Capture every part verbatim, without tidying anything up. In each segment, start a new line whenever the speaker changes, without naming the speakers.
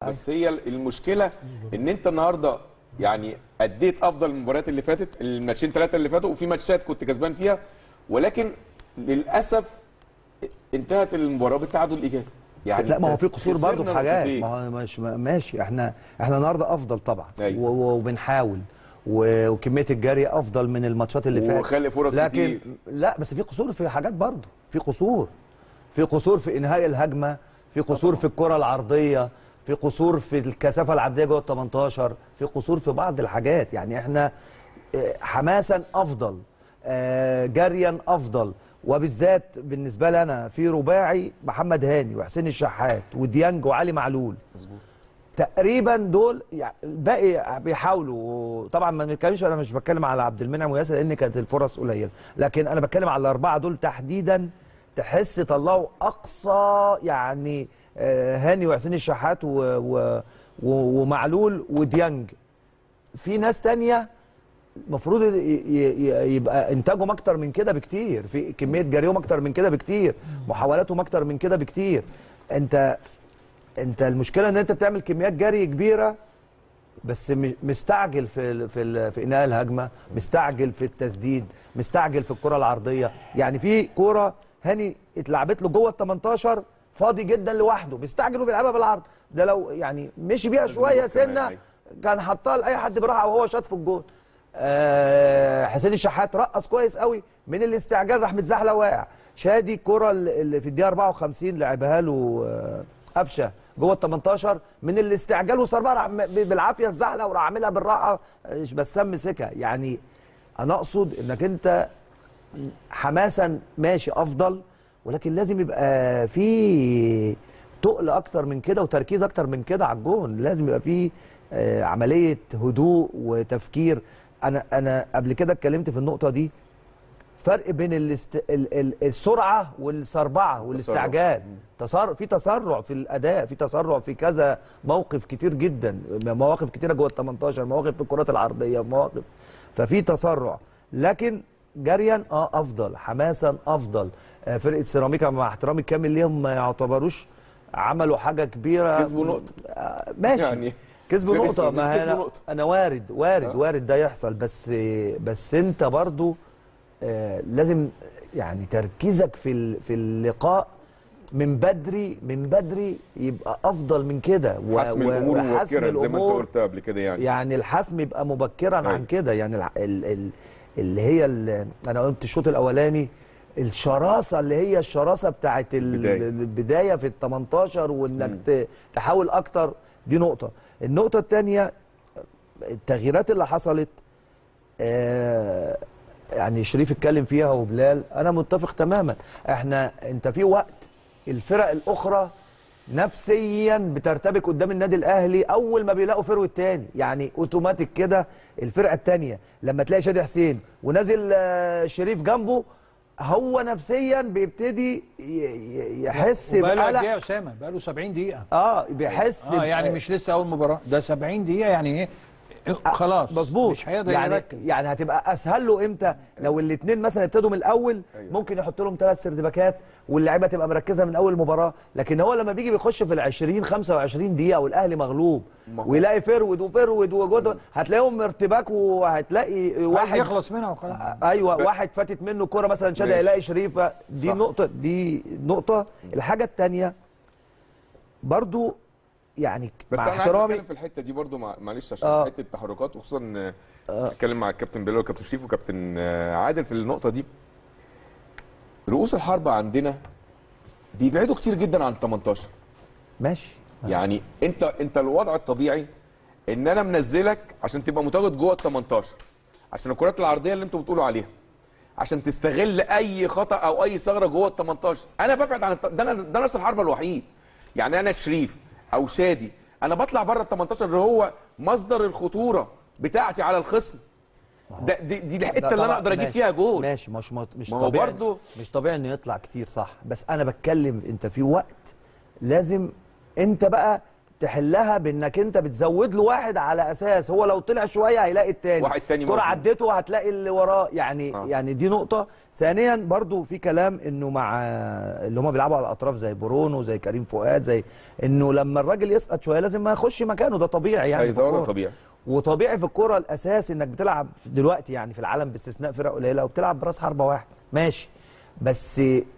بس هي المشكله ان انت النهارده يعني اديت افضل المباريات اللي فاتت، الماتشين ثلاثه اللي فاتوا، وفي ماتشات كنت كسبان فيها، ولكن للاسف انتهت المباراه بالتعادل الايجابي.
يعني لا، ما هو في قصور برضه في حاجات، ما هو مش ماشي. احنا احنا النهارده افضل طبعا، أيوة. وبنحاول، وكميه الجري افضل من الماتشات اللي فاتت،
وخلق فرص
لكن
كتير.
لا، بس في قصور في حاجات برضه، في قصور في قصور في انهاء الهجمه، في قصور في الكره العرضيه، في قصور في الكثافه العرضيه جوه ال تمنتاشر، في قصور في بعض الحاجات. يعني احنا حماسا افضل، جريا افضل، وبالذات بالنسبه لي انا في رباعي محمد هاني وحسين الشحات وديانج وعلي معلول.
مظبوط.
تقريبا دول يعني الباقي بيحاولوا طبعا، ما بنتكلمش، انا مش بتكلم على عبد المنعم وياسر لان كانت الفرص قليله، لكن انا بتكلم على الاربعه دول تحديدا. تحس طلعوا اقصى يعني هاني وحسين الشحات و و ومعلول وديانج. في ناس تانية المفروض يبقى انتاجهم اكتر من كده بكتير، في كميه جريهم اكتر من كده بكتير، محاولاتهم اكتر من كده بكتير. انت انت المشكله ان انت بتعمل كميات جري كبيره بس مستعجل في في في انهاء الهجمه، مستعجل في التسديد، مستعجل في الكره العرضيه. يعني في كوره هاني اتلعبت له جوه ال تمنتاشر فاضي جدا لوحده، بيستعجلوا بيلعبها بالعرض، ده لو يعني مشي بيها شويه سنه كان حطها لاي حد براحه وهو شاط في الجول. أه حسين الشحات رقص كويس قوي، من الاستعجال راح متزحلق واقع. شادي الكره اللي في الدقيقه أربعة وخمسين لعبها له قفشه جوه ال تمنتاشر، من الاستعجال وصربها راح بالعافيه الزحلقه وراح عاملها بالراحه بسام مسكها. يعني انا اقصد انك انت حماسا ماشي افضل، ولكن لازم يبقى في تقل اكتر من كده وتركيز اكتر من كده على الجون. لازم يبقى في عمليه هدوء وتفكير. انا انا قبل كده اتكلمت في النقطه دي، فرق بين الاست... ال... ال... السرعه والسربعه والاستعجال. تسر... في تسرع في الاداء، في تسرع في كذا موقف كتير جدا، مواقف كتيره جوه ال تمنتاشر، مواقف في الكرات العرضيه، مواقف، ففي تسرع. لكن جريا اه افضل، حماسا افضل. آه فرقه سيراميكا مع احترامي الكامل ليهم ما يعتبروش عملوا حاجه كبيره،
كسبوا نقطه
آه ماشي يعني
كسبوا
نقطه. ما انا
نقطة.
انا وارد وارد آه. وارد ده يحصل، بس بس انت برضو آه لازم يعني تركيزك في في اللقاء من بدري من بدري يبقى افضل من كده،
حسم الامور مبكرا زي ما انت قلت قبل كده. يعني
يعني الحسم يبقى مبكرا أي. عن كده. يعني ال ال اللي هي اللي انا قلت الشوط الاولاني، الشراسه اللي هي الشراسه بتاعت البدايه, البداية في ال تمنتاشر، وانك م. تحاول اكتر. دي نقطه. النقطه الثانيه التغييرات اللي حصلت، آه يعني شريف اتكلم فيها وبلال، انا متفق تماما. احنا انت في وقت الفرق الاخرى نفسيا بترتبك قدام النادي الاهلي اول ما بيلاقوا فروه تاني، يعني اوتوماتيك كده الفرقه الثانيه لما تلاقي شادي حسين ونازل شريف جنبه، هو نفسيا بيبتدي يحس
بقى له قد ايه يا اسامه؟ بقى له سبعين دقيقه.
اه بيحس
اه يعني مش لسه اول مباراه، ده سبعين دقيقه. يعني ايه خلاص
مظبوط،
مش هيقدر
يعني
يركز.
يعني هتبقى اسهل له امتى؟ لو الاثنين مثلا ابتدوا من الاول، ممكن يحط لهم ثلاث سردباكات واللعيبه تبقى مركزه من اول مباراه. لكن هو لما بيجي بيخش في ال عشرين خمسة وعشرين دقيقه والاهلي مغلوب ويلاقي فرود وفرود وجود، هتلاقيهم ارتباك، وهتلاقي واحد
يخلص منها وخلاص.
ايوه واحد فاتت منه كوره مثلا شادي هيلاقي شريف. دي صح. نقطه دي نقطه. الحاجه الثانيه برضو يعني
بس
مع
انا
احترامي
عايز اتكلم في الحته دي برضو، معلش عشان
آه.
حته التحركات، وخصوصا اتكلم مع الكابتن بلال والكابتن شريف وكابتن عادل في النقطه دي. رؤوس الحربه عندنا بيبعدوا كتير جدا عن تمنتاشر.
ماشي.
يعني انت انت الوضع الطبيعي ان انا منزلك عشان تبقى متواجد جوه ال تمنتاشر، عشان الكرات العرضيه اللي انتوا بتقولوا عليها، عشان تستغل اي خطا او اي ثغره جوه ال تمنتاشر. انا ببعد عن الت... ده انا ده راس الحربه الوحيد. يعني انا شريف او شادي انا بطلع بره ال تمنتاشر اللي هو مصدر الخطوره بتاعتي على الخصم. ده دي, دي الحته اللي انا اقدر اجيب فيها جول.
ماشي. مش مش
ما هو
طبيعي
برضه
مش طبيعي انه يطلع كتير، صح. بس انا بتكلم انت في وقت لازم انت بقى تحلها بانك انت بتزود له واحد على اساس هو لو طلع شويه هيلاقي التاني،
واحد تاني
كرة
موجود.
عدته هتلاقي اللي وراه يعني.
آه.
يعني دي نقطه. ثانيا برضو في كلام انه مع اللي هم بيلعبوا على الاطراف زي برونو زي كريم فؤاد، زي انه لما الراجل يسقط شويه لازم ما يخش مكانه، ده طبيعي يعني.
أيوة،
في
ده
الكورة.
طبيعي.
وطبيعي في الكوره الاساس انك بتلعب دلوقتي يعني في العالم باستثناء فرق قليله وبتلعب براس حربه واحد ماشي، بس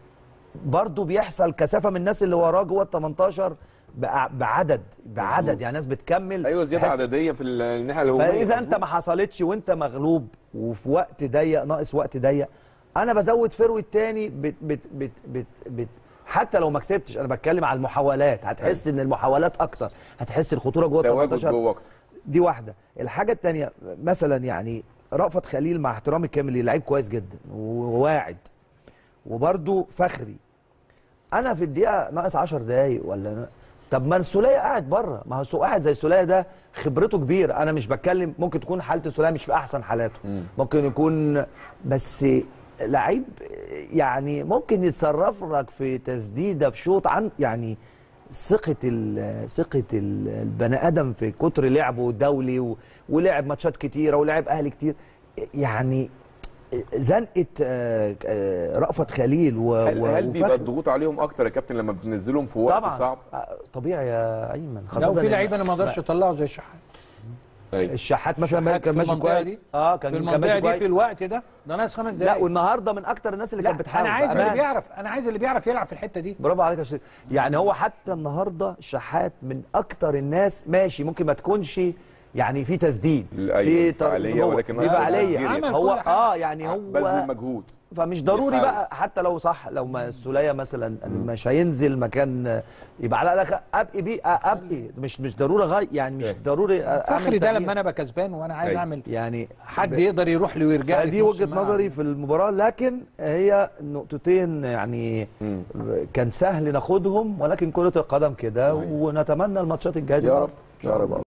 برضو بيحصل كثافه من الناس اللي وراه جوه ال تمنتاشر بع- بعدد بعدد
مظبوط.
يعني ناس بتكمل.
ايوه زياده
بحيث-
عدديه في الناحيه الهجوميه.
فاذا انت
مظبوط.
ما حصلتش وانت مغلوب وفي وقت ضيق ناقص وقت ضيق، انا بزود فروي التاني بت بت بت بت بت حتى لو ما كسبتش. انا بتكلم على المحاولات، هتحس ان المحاولات اكتر، هتحس الخطوره جوه ال
تواجد
تمنتاشر
جوه اكتر.
دي واحده. الحاجه الثانيه مثلا يعني رأفت خليل مع احترامي الكامل لعيب كويس جدا وواعد، وبرده فخري. انا في الدقيقه ناقص عشر دقايق ولا طب ما السوليه قاعد بره، ما هو واحد زي السوليه ده خبرته كبيره. انا مش بتكلم، ممكن تكون حاله السوليه مش في احسن حالاته،
مم.
ممكن يكون بس لعيب يعني ممكن يتصرف لك في تسديده في شوط عن يعني ثقه ال- ثقه ال- البني ادم في كتر لعبه الدولي و- ولعب ماتشات كتيره ولعب اهلي كتير يعني. زنقه آه، آه، رأفت خليل و-
هل,
و-
هل بيبقى
وفخر.
الضغوط عليهم اكتر يا كابتن لما بتنزلهم في وقت
طبعا
صعب؟
آه، طبيعي يا ايمن،
لو
خاصه
في
إن-
لعيبه انا ما اقدرش اطلعه زي الشحات.
أيوة.
الشحات مثلا
الشحات
كان
في
ماشي
المنطقة
كويس.
دي،
اه
في
كان كان
المنطقه
ماشي
دي
كويس.
في الوقت ده ده ناقص خمس
لا
دقايق.
والنهارده من اكتر الناس اللي
لا
كانت بتحاول
انا عايز اللي
بأمان.
بيعرف انا عايز اللي بيعرف يلعب في الحته دي.
برافو عليك يا شريف. يعني هو حتى النهارده الشحات من اكتر الناس ماشي، ممكن ما تكونش يعني في تسديد
أيوة،
في
فعالية،
جوه.
ولكن
دي
آه،
فعاليه
تسجيل يعني.
هو
عمل كل حاجة.
اه يعني هو
بذل مجهود.
فمش ضروري
بيحاول.
بقى حتى لو صح، لو ما السوليه مثلا مش هينزل مكان يبقى على الاقل ابقي بيه ابقي مش مش ضروري غير يعني مش
أيوة.
ضروري أعمل
فخري ده
تغيير.
لما انا ابقى كسبان وانا عايز
أيوة.
اعمل
يعني
حد يقدر يروح لي ويرجع لي
دي
في نص
وجهه
الملعب.
نظري في المباراه، لكن هي نقطتين يعني
مم.
كان سهل ناخدهم، ولكن كره القدم كده،
صحيح.
ونتمنى الماتشات الجايه
يا رب.
ان شاء
يا رب.
الله.